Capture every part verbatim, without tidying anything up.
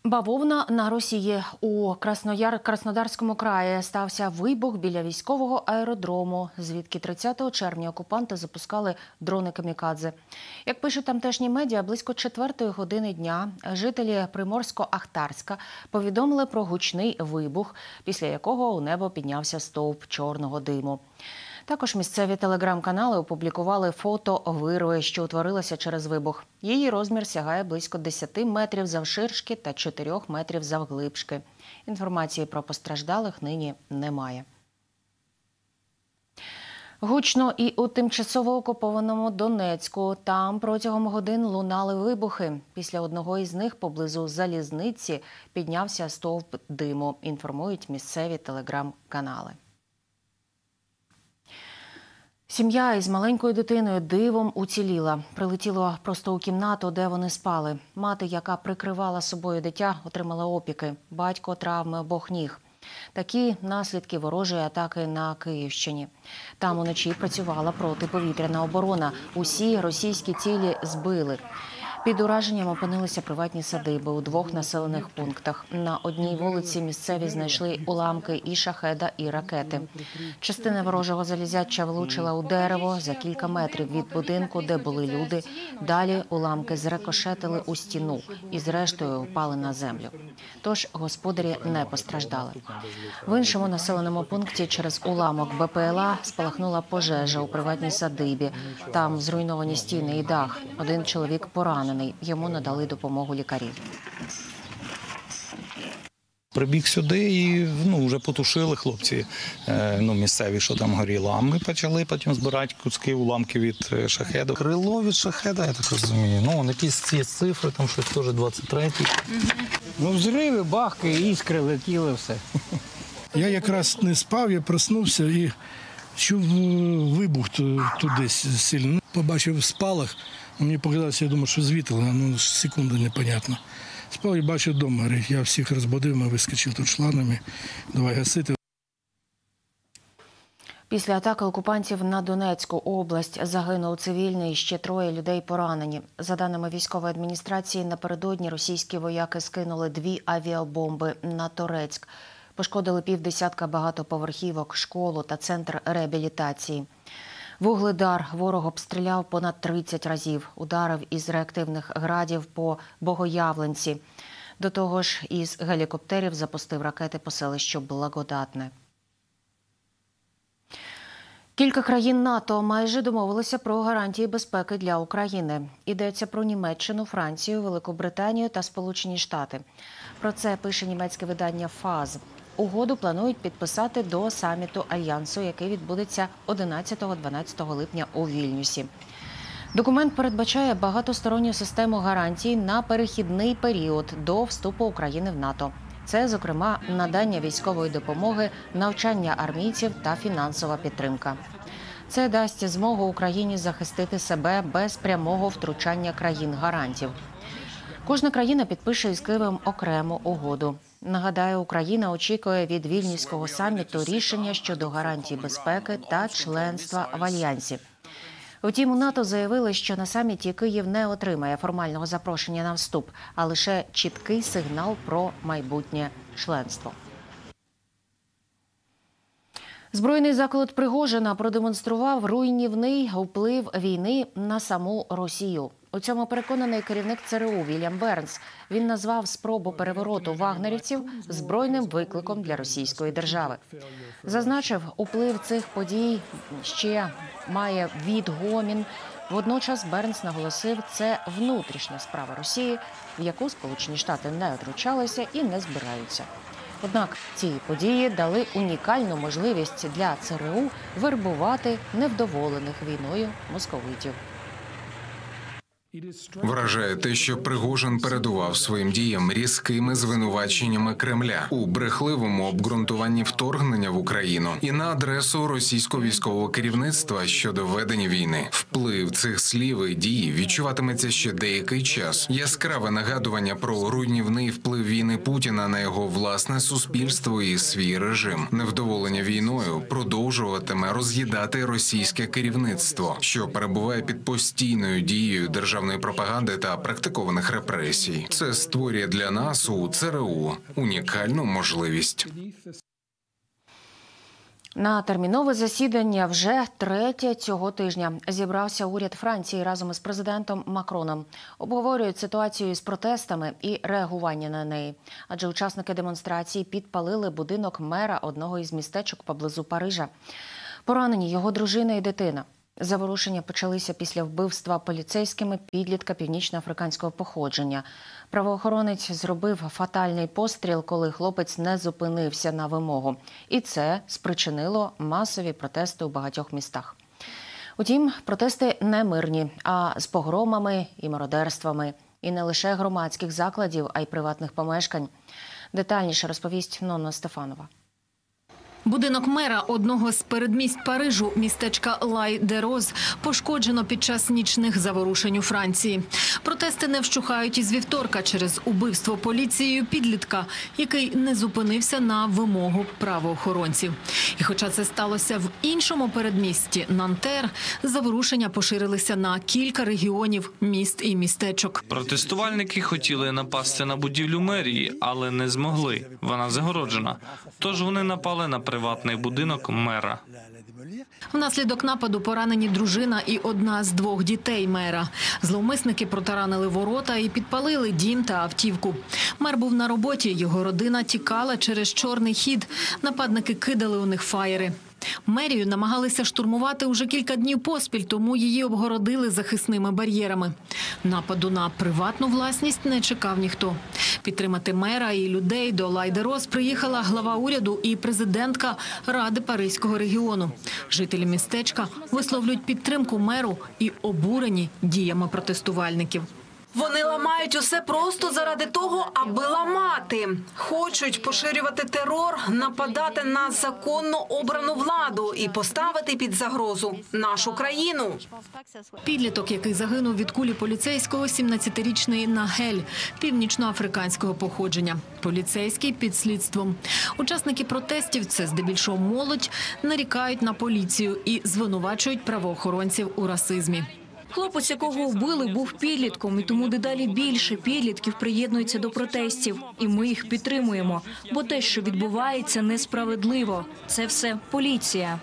Бавовна на Росії. У Краснояр... Краснодарському краї стався вибух біля військового аеродрому, звідки тридцятого червня окупанти запускали дрони камікадзе. Як пишуть тамтешні медіа, близько четвертої години дня жителі Приморсько-Ахтарська повідомили про гучний вибух, після якого у небо піднявся стовп чорного диму. Також місцеві телеграм-канали опублікували фото вирви, що утворилася через вибух. Її розмір сягає близько десяти метрів завширшки та чотирьох метрів завглибшки. Інформації про постраждалих нині немає. Гучно і у тимчасово окупованому Донецьку. Там протягом годин лунали вибухи. Після одного із них поблизу залізниці піднявся стовп диму, інформують місцеві телеграм-канали. Сім'я із маленькою дитиною дивом уціліла. Прилетіло просто у кімнату, де вони спали. Мати, яка прикривала собою дитя, отримала опіки. Батько – травми обох ніг. Такі наслідки ворожої атаки на Київщині. Там уночі працювала протиповітряна оборона. Усі російські цілі збили. Під ураженням опинилися приватні садиби у двох населених пунктах. На одній вулиці місцеві знайшли уламки і шахеда, і ракети. Частина ворожого залізяча влучила у дерево за кілька метрів від будинку, де були люди. Далі уламки зрикошетили у стіну і зрештою впали на землю. Тож господарі не постраждали. В іншому населеному пункті через уламок Бе Пе Ел А спалахнула пожежа у приватній садибі. Там зруйновані стіни і дах. Один чоловік поранений. Йому надали допомогу лікарі. Прибіг сюди і ну, вже потушили хлопці ну, місцеві, що там горіло. А ми почали потім збирати куски уламки від шахеду. Крило від шахеда, я так розумію. Ну, якісь ці цифри, там щось теж двадцять третій. Ну, взриви, бахки, іскри летіли, все. Я якраз не спав, я проснувся і чув вибух тут десь сильно. Побачив спалах. Мені показалося, я думав, що звітило, ну, секунду непонятно. Спав і бачив, дом горить. Я всіх розбудив, ми вискочив тут шланами, давай гасити. Після атаки окупантів на Донецьку область загинув цивільний, ще троє людей поранені. За даними військової адміністрації, напередодні російські вояки скинули дві авіабомби на Торецьк. Пошкодили півдесятка багатоповерхівок, школу та центр реабілітації. Вугледар ворог обстріляв понад тридцять разів, ударив із реактивних градів по Богоявленці. До того ж, із гелікоптерів запустив ракети по селищу Благодатне. Кілька країн НАТО майже домовилися про гарантії безпеки для України. Йдеться про Німеччину, Францію, Велику Британію та Сполучені Штати. Про це пише німецьке видання ФАЗ. Угоду планують підписати до саміту Альянсу, який відбудеться одинадцятого-дванадцятого липня у Вільнюсі. Документ передбачає багатосторонню систему гарантій на перехідний період до вступу України в НАТО. Це, зокрема, надання військової допомоги, навчання армійців та фінансова підтримка. Це дасть змогу Україні захистити себе без прямого втручання країн-гарантів. Кожна країна підпише із Києвом окрему угоду. Нагадаю, Україна очікує від Вільнюського саміту рішення щодо гарантій безпеки та членства в Альянсі. Втім, у НАТО заявили, що на саміті Київ не отримає формального запрошення на вступ, а лише чіткий сигнал про майбутнє членство. Збройний заколот Пригожина продемонстрував руйнівний вплив війни на саму Росію. У цьому переконаний керівник Це Ер У Вільям Бернс. Він назвав спробу перевороту вагнерівців збройним викликом для російської держави. Зазначив, уплив цих подій ще має відгомін. Водночас Бернс наголосив, це внутрішня справа Росії, в яку Сполучені Штати не втручалися і не збираються. Однак ці події дали унікальну можливість для Це Ер У вербувати невдоволених війною московитів. Вражає те, що Пригожин передував своїм діям різкими звинуваченнями Кремля у брехливому обґрунтуванні вторгнення в Україну і на адресу російського військового керівництва щодо ведення війни. Вплив цих слів і дій відчуватиметься ще деякий час. Яскраве нагадування про руйнівний вплив війни Путіна на його власне суспільство і свій режим. Невдоволення війною продовжуватиме роз'їдати російське керівництво, що перебуває під постійною дією державної державної пропаганди та практикованих репресій. Це створює для нас у ЦРУ унікальну можливість. На термінове засідання вже третє цього тижня зібрався уряд Франції разом із президентом Макроном. Обговорюють ситуацію із протестами і реагування на неї. Адже учасники демонстрації підпалили будинок мера одного із містечок поблизу Парижа. Поранені його дружина і дитина. Заворушення почалися після вбивства поліцейськими підлітка північноафриканського походження. Правоохоронець зробив фатальний постріл, коли хлопець не зупинився на вимогу. І це спричинило масові протести у багатьох містах. Утім, протести не мирні, а з погромами і мародерствами. І не лише громадських закладів, а й приватних помешкань. Детальніше розповість Нонна Стефанова. Будинок мера одного з передмість Парижу, містечка Лай-де-Роз, пошкоджено під час нічних заворушень у Франції. Протести не вщухають із вівторка через убивство поліцією підлітка, який не зупинився на вимогу правоохоронців. І хоча це сталося в іншому передмісті – Нантер, заворушення поширилися на кілька регіонів, міст і містечок. Протестувальники хотіли напасти на будівлю мерії, але не змогли. Вона загороджена. Тож вони напали на приватний будинок мера. Внаслідок нападу поранені дружина і одна з двох дітей мера. Зловмисники протаранили ворота і підпалили дім та автівку. Мер був на роботі, його родина тікала через чорний хід. Нападники кидали у них фаєри. Мерію намагалися штурмувати уже кілька днів поспіль, тому її обгородили захисними бар'єрами. Нападу на приватну власність не чекав ніхто. Підтримати мера і людей до Лай-де-Роз приїхала глава уряду і президентка Ради Паризького регіону. Жителі містечка висловлюють підтримку меру і обурені діями протестувальників. Вони ламають усе просто заради того, аби ламати. Хочуть поширювати терор, нападати на законно обрану владу і поставити під загрозу нашу країну. Підліток, який загинув від кулі поліцейського, сімнадцятирічний Нагель, північноафриканського походження. Поліцейський під слідством. Учасники протестів, це здебільшого молодь, нарікають на поліцію і звинувачують правоохоронців у расизмі. Хлопець, якого вбили, був підлітком, і тому дедалі більше підлітків приєднуються до протестів. І ми їх підтримуємо, бо те, що відбувається, несправедливо. Це все поліція.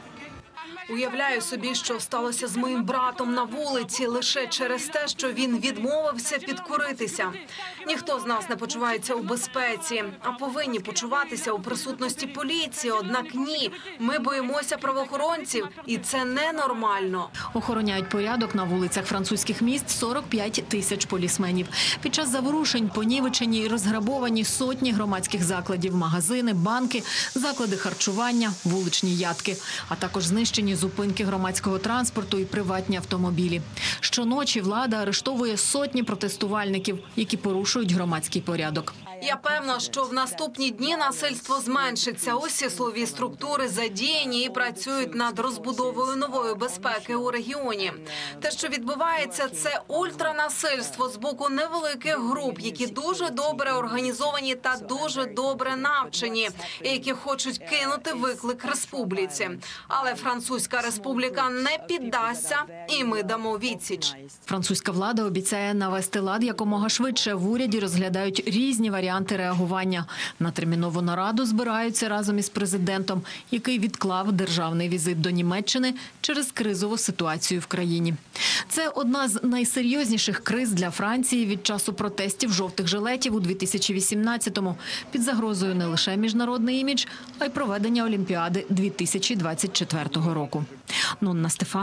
Уявляю собі, що сталося з моїм братом на вулиці лише через те, що він відмовився підкуритися. Ніхто з нас не почувається у безпеці, а повинні почуватися у присутності поліції. Однак ні, ми боїмося правоохоронців, і це ненормально. Охороняють порядок на вулицях французьких міст сорок п'ять тисяч полісменів. Під час заворушень понівечені і розграбовані сотні громадських закладів, магазини, банки, заклади харчування, вуличні ядки, а також знищені зупинки громадського транспорту і приватні автомобілі. Щоночі влада арештовує сотні протестувальників, які порушують громадський порядок. Я певна, що в наступні дні насильство зменшиться. Усі силові структури задіяні і працюють над розбудовою нової безпеки у регіоні. Те, що відбувається, це ультранасильство з боку невеликих груп, які дуже добре організовані та дуже добре навчені, і які хочуть кинути виклик республіці. Але Французька республіка не піддасться, і ми дамо відсіч. Французька влада обіцяє навести лад якомога швидше. В уряді розглядають різні варіанти реагування. На термінову нараду збираються разом із президентом, який відклав державний візит до Німеччини через кризову ситуацію в країні. Це одна з найсерйозніших криз для Франції від часу протестів жовтих жилетів у дві тисячі вісімнадцятому. Під загрозою не лише міжнародний імідж, а й проведення Олімпіади дві тисячі двадцять четвертого року. Нонна Стефанова.